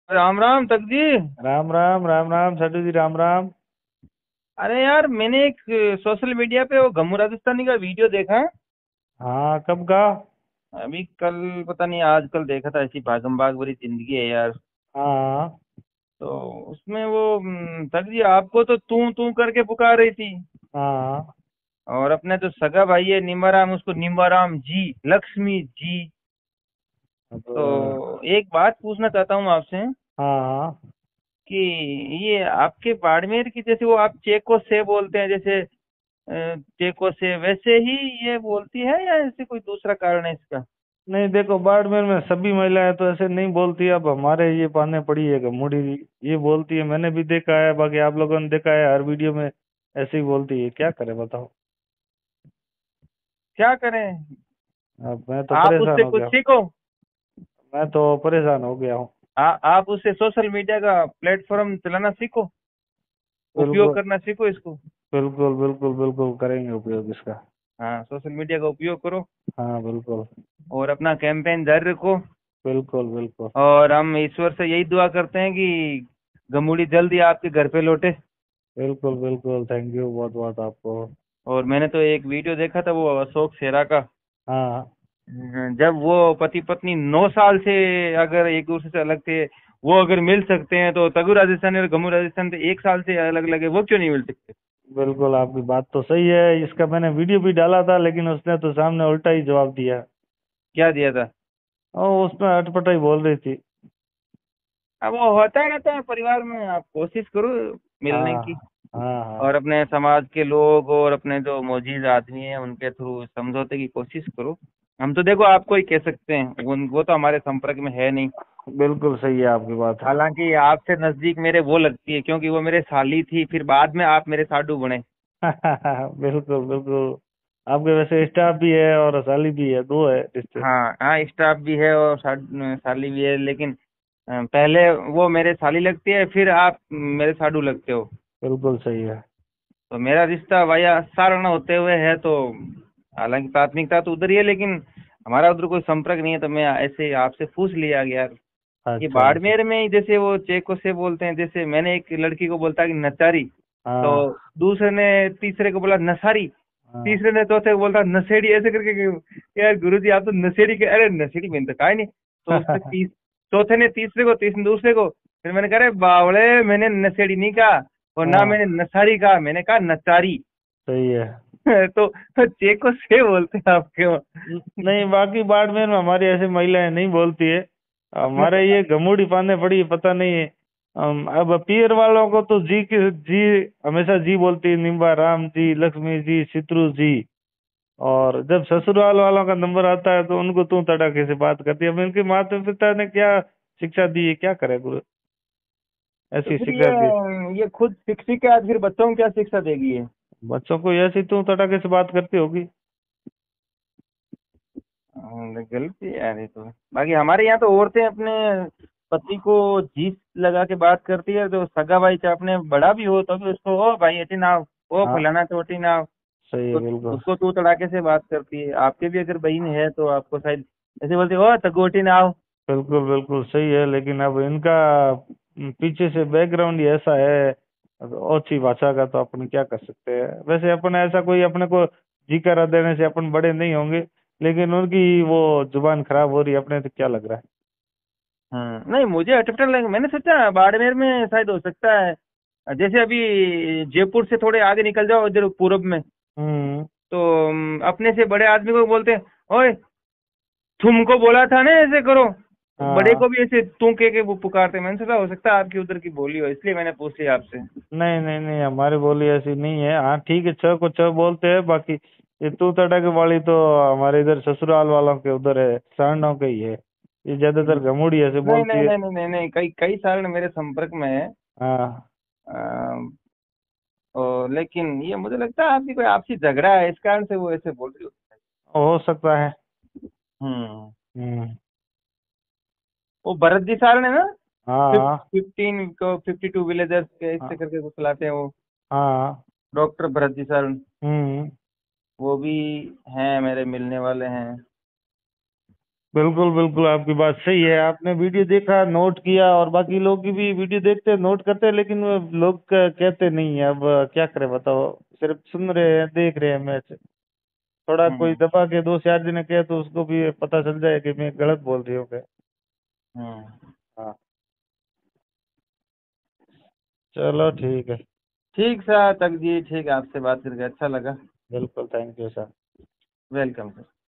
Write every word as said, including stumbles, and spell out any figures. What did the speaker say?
राम राम तक जी। राम राम राम राम साधु जी राम राम। अरे यार, मैंने एक सोशल मीडिया पे वो गम्मू राजस्थानी का वीडियो देखा। हाँ कब का। अभी कल, पता नहीं आज कल देखा था। ऐसी भागम भाग भरी जिंदगी है यार। हाँ तो उसमें वो हम्म, तक जी आपको तो तू तू करके पुकार रही थी। हाँ। और अपने जो सगा भाई है निम्बाराम, उसको निम्बाराम जी, लक्ष्मी जी। अब तो एक बात पूछना चाहता हूँ आपसे हाँ कि ये आपके बाड़मेर की, जैसे वो आप चेको से बोलते हैं, जैसे अ, चेको से वैसे ही ये बोलती है, या ऐसे कोई दूसरा कारण है इसका? नहीं देखो बाड़मेर में सभी महिलाएं तो ऐसे नहीं बोलती। अब हमारे ये पाने पड़ी है गमुड़ी ये बोलती है। मैंने भी देखा है, बाकी आप लोगों ने देखा है हर वीडियो में ऐसे ही बोलती है। क्या करें बताओ। क्या करें? अब मैं तो आप परेशान उससे हो कुछ गया हूँ। सीखो। मैं तो परेशान हो गया हूँ। आ, आप उससे सोशल मीडिया का प्लेटफॉर्म चलाना सीखो, उपयोग बिल्कुल करना सीखो इसको। बिल्कुल बिल्कुल बिल्कुल करेंगे उपयोग इसका। हाँ, सोशल मीडिया का उपयोग करो हाँ बिल्कुल और अपना कैंपेन जारी रखो। बिल्कुल बिल्कुल और हम ईश्वर से यही दुआ करते हैं कि गमूड़ी जल्दी आपके घर पे लौटे। बिल्कुल बिल्कुल थैंक यू बहुत बहुत आपको। और मैंने तो एक वीडियो देखा था वो अशोक खेरा का। हाँ जब वो पति पत्नी नौ साल से अगर एक दूसरे से अलग थे, वो अगर मिल सकते हैं, तो तगु राजस्थान और गमू राजस्थान तो एक साल से अलग अलग है, वो क्यों नहीं मिल सकते? बिल्कुल आपकी बात तो सही है। इसका मैंने वीडियो भी डाला था लेकिन उसने तो सामने उल्टा ही जवाब दिया। क्या दिया था? और उसमें अटपटा ही बोल रही थी। अब वो होता रहता है परिवार में, आप कोशिश करो मिलने हाँ की। हाँ और हाँ अपने समाज के लोग और अपने जो मौजूद आदमी हैं उनके थ्रू समझौते की कोशिश करो। हम तो देखो आपको ही कह सकते हैं, वो वो तो हमारे संपर्क में है नहीं। बिल्कुल सही है आपकी बात। हालांकि आपसे नजदीक मेरे वो लगती है, क्योंकि वो मेरे साली थी, फिर बाद में आप मेरे साडू बने। बिल्कुल बिल्कुल। आपके वैसे स्टाफ भी है और साली भी है, दो है रिश्ते। हाँ हाँ, स्टाफ भी है और सा, साली भी है, लेकिन अ, पहले वो मेरे साली लगती है, फिर आप मेरे साडू लगते हो। बिल्कुल सही है। तो मेरा रिश्ता वाया सारण होते हुए है, तो हालांकि प्राथमिकता तो उधर ही है, लेकिन हमारा उधर कोई संपर्क नहीं है, तो मैं ऐसे ही आपसे पूछ लिया गया। ये अच्छा अच्छा। बाड़मेर में ही जैसे वो चेको से बोलते हैं, जैसे मैंने एक लड़की को बोलता कि नचारी, तो हाँ दूसरे ने तीसरे को बोला नसारी, हाँ। तीसरे ने चौथे को बोलता नशेड़ी, ऐसे करके कि, यार गुरुजी आप तो नशेड़ी के, अरे नशेड़ी मैंने तो कहा ही नहीं। तो उसने तीस चौथे ने तीसरे को, तीसरे ने दूसरे को। फिर मैंने कहा, अरे बावड़े, मैंने नशेड़ी नहीं कहा और ना हाँ मैंने नसारी कहा, मैंने कहा नचारी। सही है। तो, तो चेको से बोलते हैं आपके वहाँ? न- नहीं बाकी बाड़मेर में हमारी ऐसी महिलाएं नहीं बोलती है। हमारे ये गमूड़ी पाने पड़ी है, पता नहीं है। अम, अब पीर वालों को तो जी की जी हमेशा जी बोलती है, निम्बा राम जी, लक्ष्मी जी, शत्रु जी। और जब ससुराल वालों का नंबर आता है तो उनको तू तड़ाके से बात करती है। अब इनके माता पिता ने क्या शिक्षा दी है, क्या करे गुरु। तो ऐसी फिर शिक्षा दी। ये ये खुद शिक्षित है, आज फिर बच्चों को क्या शिक्षा देगी ये? बच्चों को ऐसी तू तड़ाके से बात करती होगी। हाँ, गलती है यार ये तो। बाकी हमारे यहाँ तो औरतें अपने पति को जी लगा के बात करती है, तो सगा भाई चाहे अपने बड़ा भी हो तो भी उसको, ओ भाई ऐसी ना, ओ हाँ फलाना चोटी ना, सही है तो बिल्कुल। उसको तू तड़ाके से बात करती है। आपके भी अगर बहन है तो आपको शायद ऐसे बोलते, ओ तगोटी ना आओ। बिल्कुल बिल्कुल सही है लेकिन अब इनका पीछे से बैकग्राउंड ही ऐसा है। अब ओछी भाषा का तो अपन क्या कर सकते हैं। वैसे अपन ऐसा कोई अपने को जी करा देने से अपन बड़े नहीं होंगे। लेकिन उनकी वो जुबान खराब हो रही है, अपने तो क्या लग रहा है। हम्म, नहीं मुझे अटपटा लगा, मैंने सोचा बाड़मेर में शायद हो सकता है। जैसे अभी जयपुर से थोड़े आगे निकल जाओ इधर पूरब में, हम्म। तो अम, अपने से बड़े आदमी को बोलते हैं, ओए तुमको बोला था ना ऐसे करो। तो बड़े हाँ। को भी ऐसे तू कह के वो पुकारते हैं। मैंने सोचा हो सकता है आपकी उधर की बोली हो, इसलिए मैंने पूछ लिया आपसे। नहीं नहीं नहीं हमारी बोली ऐसी नहीं है। हाँ ठीक है, छ को छ बोलते हैं। बाकी ये तू तड़क वाली तो हमारे इधर ससुराल वालों के उधर है, सारणों के ही है। ये ज्यादातर हम्म, गमुड़ी ऐसे नहीं बोलती नहीं है। नहीं नहीं नहीं नहीं, कई कई साल मेरे संपर्क में है। हाँ अम, और लेकिन ये मुझे लगता है आपकी कोई आपसी झगड़ा है, इस कारण से वो ऐसे बोल रही हो। हो सकता है। हम्म। हम्म। वो भरत जी सारण है ना? हाँ फिफ्टीन को फिफ्टी टू विलेजर्स के हाँ ऐसे करके कुछ चलाते हैं वो, हाँ। डॉक्टर भरत जी सारण। हम्म। वो भी हैं, मेरे मिलने वाले हैं। बिल्कुल बिल्कुल आपकी बात सही है। आपने वीडियो देखा, नोट किया, और बाकी लोग की भी वीडियो देखते हैं, नोट करते हैं, लेकिन वो लोग क- कहते नहीं है। अब क्या करें बताओ, सिर्फ सुन रहे हैं, देख रहे हैं मैच। थोड़ा कोई हम्म। दबा के दो चार दिन कहे तो उसको भी पता चल जाए कि मैं गलत बोल रही हूँ क्या। हम्म। हाँ, चलो ठीक है। ठीक सर, तक जी ठीक है, आपसे बात करके अच्छा लगा। बिल्कुल, thank you sir. Welcome sir.